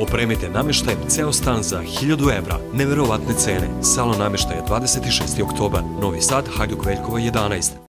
Opremite namještajem ceo stan za 1000 evra. Neverovatne cene. Salon namještaja 26. oktobar. Novi Sad, Hajduk Veljkova 11.